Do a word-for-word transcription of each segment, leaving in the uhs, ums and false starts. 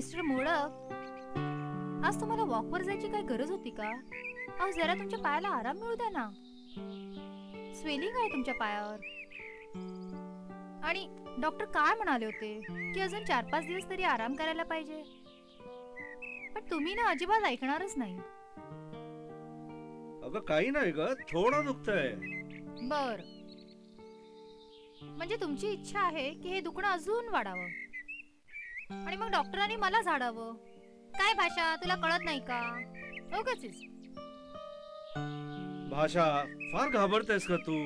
Mister modak, आज तुम्हाला वॉकवर जायची काय गरज होती का? अहो जरा तुमच्या पायाला आराम मिळू द्या ना. स्वेलिंग आहे तुमच्या पायावर. आणि डॉक्टर काय म्हणाले होते की अजून चार पाच दिवस तरी आराम करायला पाहिजे, पण तुम्ही ना अजिबात ऐकणारच नाही. अगं काही नाही ग, थोडं दुखतंय. बर, म्हणजे तुमची इच्छा आहे की हे दुखणं अजून वाढावं आणि मग डॉक्टरांनी मला झाडावं. काय भाषा, तुला कळत नाही का? उगाचच. भाषा, फार घाबरतेस का तू?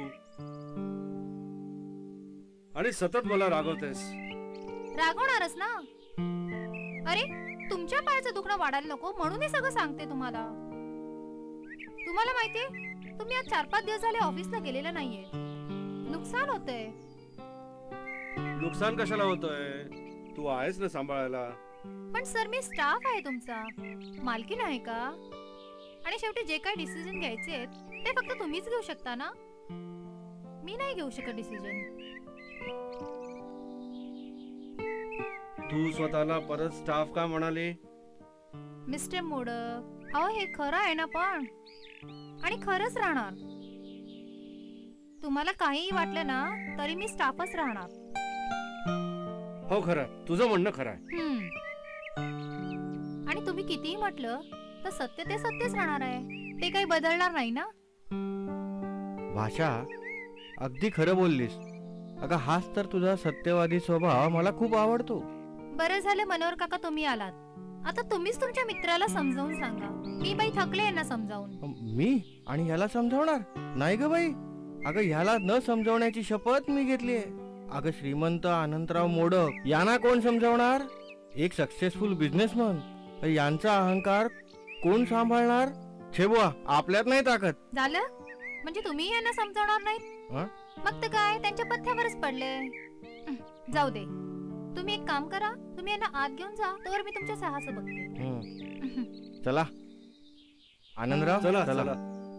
आणि सतत मला रागवतेस. रागवणारच ना. अरे तुमच्या पायाचं दुखणं वाढायला नको म्हणून हे सगळं सांगते तुम्हाला. तुम्हाला माहितीये तुम्ही आज चार पाच दिवस झाले ऑफिसला गेलेला नाहीये. नुकसान होतंय. नुकसान कशाला होतंय? तू आहेस ना सांभाळायला. पण सर मी स्टाफ आहे तुमचा, मालकीण आहे का? आणि शेवटी जे काही डिसिजन घ्यायचे आहेत ते फक्त तुम्हीच घेऊ शकता ना. मी नाही घेऊ शकत डिसिजन. तू स्वतःला परत स्टाफ का म्हणाले? मिस्टर मोडक, अहो हे खरं आहे ना, पण आणि खरंच राहणार. तुम्हाला काहीही वाटलं ना तरी मी स्टाफच राहणार. हो खरं, तुझं म्हणणं खरं आहे. आणि तुम्ही कितीही म्हटलं तर सत्य ते सत्यच राहणार आहे. ते काही बदलणार नाही ना. भाषा, अगदी खरं बोललीस. अगं हाच तर तुझा सत्यवादी स्वभाव मला खूप आवडतो. बरं झालं मनोहर काका तुम्ही आलात. आता तुम्हीच तुमच्या मित्राला समजावून सांगा. मी बाई थकले यांना समजावून. मी आणि याला समजावणार नाही ग बाई. अगं ह्याला न समजावण्याची शपथ मी घेतलीये. अगं श्रीमंत अनंतराव मोडक यांना कोण समजावणार? एक सक्सेसफुल बिझनेसमन, यांचा अहंकार कोण सांभाळणार? छे बुवा, आपल्यात नाही ताकद. झालं म्हणजे तुम्ही यांना समजावणार नाही? मग तर काय त्यांच्या पथ्यावरच पडले. जाऊ दे, तुम्ही एक काम करा, तुम्ही यांना आत घेऊन जा, तोवर मी तुमच्या साहस बघते. चला आनंदराव, चला चला.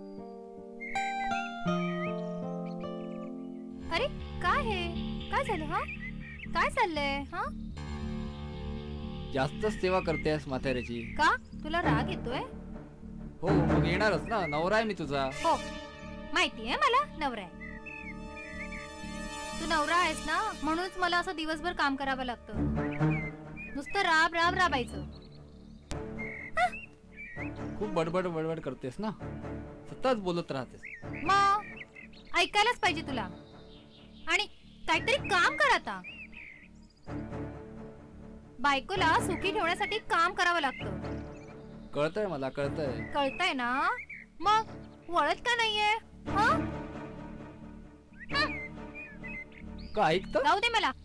अरे काय हे, काय झालं? हा काय चाललंय? हा जास्तच सेवा करतेस म्हाताऱ्याची. का तुला राग येतोय? हो मग येणारच ना, नवरा आहे मी तुझा. हो माहितीये मला नवरा आहे. तू नवरा आहेस ना म्हणूनच मला असं दिवसभर काम करावं लागतं. नुसतं राब राब राबायचं. खूप बडबड बडबड करतेस ना, सतत बोलत राहतेस. मग ऐकायलाच पाहिजे तुला. आणि काहीतरी काम कर आता. बायकोला सुखी ठेवण्यासाठी काम करावं लागतं. कळतंय मला, कळतंय. कळतंय ना, मग वळत का नाहीये? हा का ऐकतं? जाऊ दे मला.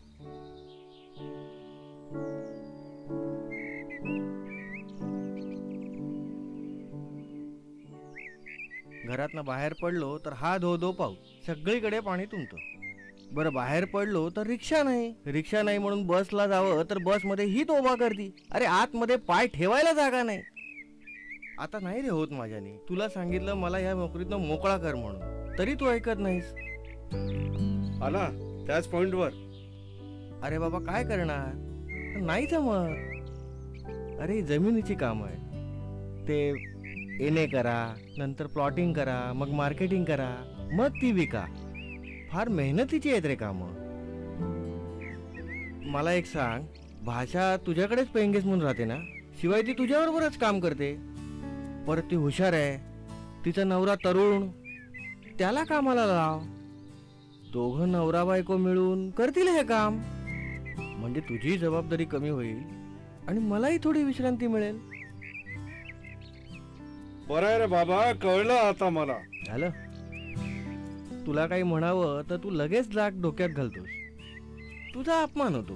घरातनं बाहेर पडलो तर हा धो धो पाऊस, सगळीकडे पाणी तुंबतं. बरं बाहेर पडलो तर रिक्षा नाही. रिक्षा नाही म्हणून बसला जावं तर बस मध्ये ही तोबा करती. अरे आतमध्ये पाय ठेवायला जागा नाही. आता नाही रे होत माझ्याने. तुला सांगितलं मला या नोकरीतनं मोकळा कर म्हणून, तरी तू ऐकत नाहीस. आला त्याच पॉइंट वर. अरे बाबा काय करणार, नाही जमत. अरे जमिनीची काम आहे. ते एने करा, नंतर प्लॉटिंग करा, मग मार्केटिंग करा, मग ती विका. फार मेहनतीची आहेत रे काम. मला एक सांग, भाषा तुझ्याकडेच पेंगेस म्हणून राहते ना? शिवाय ती तुझ्याबरोबरच काम करते. परत ती हुशार आहे, तिचा नवरा तरुण, त्याला कामाला लाव. दोघं नवरा बायको मिळून करतील हे काम. म्हणजे तुझी जबाबदारी कमी होईल आणि मलाही थोडी विश्रांती मिळेल. बरं आहे रे बाबा, कळलं आता मला. झालं? तुला काही म्हणावं तर तू लगेच जाग डोक्यात घालतोस. तुझा अपमान होतो.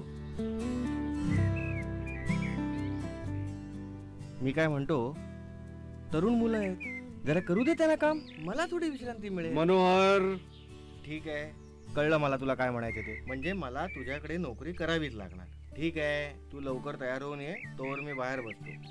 मी काय म्हणतो, तरुण मुलं आहेत, जरा करू दे त्यांना काम, मला थोडी विश्रांती मिळेल. मनोहर, ठीक आहे, कळलं मला तुला काय म्हणायचं ते. म्हणजे मला तुझ्याकडे नोकरी करावीच लागणार. ठीक आहे, तू लवकर तयार होऊन ये, तोवर मी बाहेर बसतो.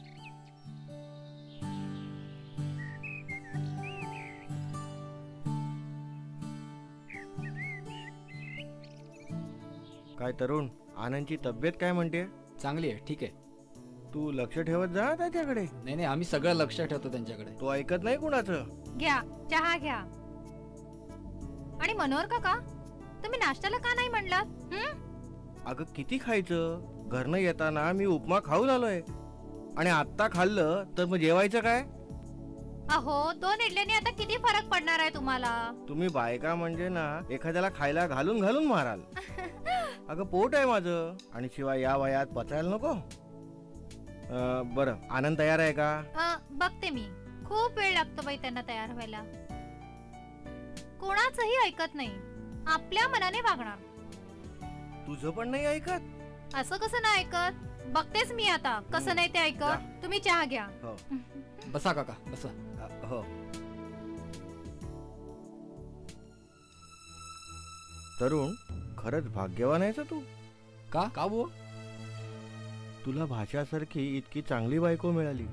काय तरुण, आनंदची तब्येत काय म्हणते? चांगली आहे, ठीक आहे. तू लक्ष ठेवत जा त्याच्याकडे. नाही नाही, आम्ही सगळं लक्ष ठेवतो त्यांच्याकडे. तो ऐकत नाही कुणाचं. घ्या चहा घ्या. आणि मनोहर काका, तुम्ही नाश्त्याला का नाही म्हणलात? हं? अगं किती खायचं? घरनं येताना मी उपमा खाऊन आलोय आणि आत्ता खाल्लं तर मग जेवायचं काय? अहो, दोन इडल्याने आता किती फरक पडणार आहे तुम्हाला? तुम्ही बायका म्हणजे ना एखाद्याला खायला घालून घालून माराल. अगं पोट आहे माझं आणि शिवाय या वयात पचायला नको. अं, बरं, आनंद तयार आहे का? अ, बघते मी. खूप वेळ लागतो बाई त्यांना तयार व्हायला. कोणाचंही ऐकत नाही, आपल्या मनाने वागणार. तुझं पण नाही ऐकत? असं कसं नाही ऐकत? बघतेच मी आता कसं नाही ते ऐकत. तुम्ही चहा घ्या. हो. बसा काका बसा. अ, हो. तरुण, खरंच भाग्यवान आहेस तू. का का बुवा? तुला भाषासारखी इतकी चांगली बायको मिळाली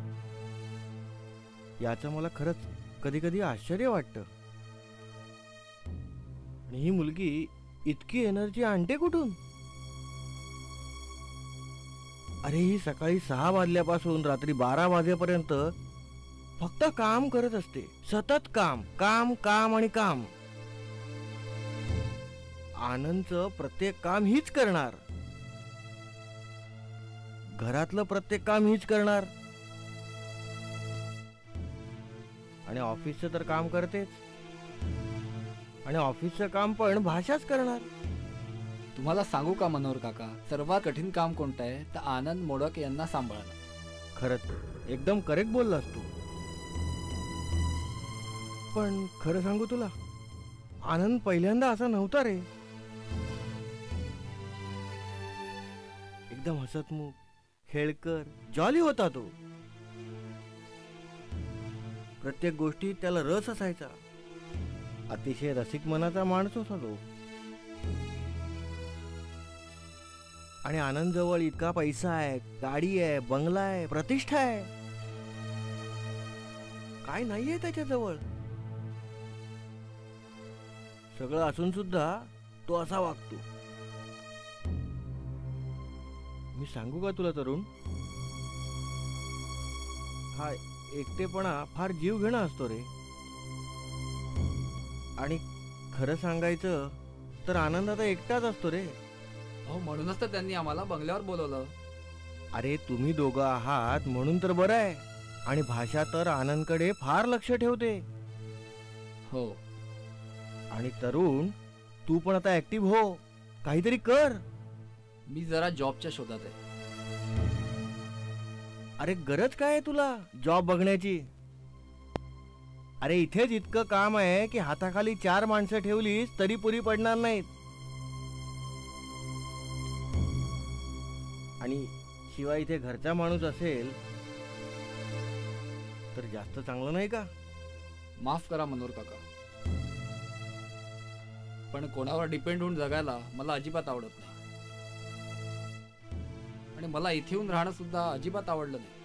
याचं मला खरंच कधी कधी आश्चर्य वाटतं. आणि ही मुलगी इतकी एनर्जी आणते कुठून? अरे ही सकाळी सहा वाजल्यापासून रात्री बारा वाजेपर्यंत फक्त काम करत असते. सतत काम काम काम आणि काम. आनंदचं प्रत्येक काम हीच करणार, घरातलं प्रत्येक काम हीच करणार आणि ऑफिसचं तर काम करतेच आणि ऑफिसचं काम पण भाषाच करणार. तुम्हाला सांगू का मनोहर काका, सर्वात कठीण काम कोणतं आहे तर आनंद मोडक यांना सांभाळणं. खरंच एकदम करेक्ट बोललास तू. पण खरं सांगू तुला, आनंद पहिल्यांदा असा नव्हता रे. एकदम हसतमुख, खेळकर, जॉली होता तो. प्रत्येक गोष्टीत त्याला रस असायचा. अतिशय रसिक मनाचा माणूस होता तो. आणि आनंद जवळ इतका पैसा आहे, गाडी आहे, बंगला आहे, प्रतिष्ठा आहे. काय नाहीये त्याच्याजवळ. सगळं असून सुद्धा तो असा वागतो. मी सांगू का तुला तरुण, हा एकटेपणा फार जीव घेणा असतो रे. आणि खरं सांगायचं तर आनंद आता एकटाच असतो रे. हो, म्हणूनच तर त्यांनी आम्हाला बंगल्यावर बोलवलं. अरे तुम्ही दोघं आहात म्हणून तर बरं आहे. आणि भाषा तर आनंदकडे फार लक्ष ठेवते. हो. आणि तरुण, तू पण आता ऍक्टिव्ह हो, काहीतरी कर. मी जरा जॉबच्या शोधात आहे. अरे गरज काय आहे तुला जॉब बघण्याची? अरे इथेच इतकं काम आहे की हाताखाली चार माणसं ठेवलीस तरी पुरी पडणार नाहीत. आणि शिवाय इथे घरचा माणूस असेल तर जास्त चांगलं नाही का? माफ करा मनोहर काका, पण कोणावर डिपेंड होऊन जगायला मला अजिबात आवडत नाही. आणि मला इथे येऊन राहणं सुद्धा अजिबात आवडलं नाही.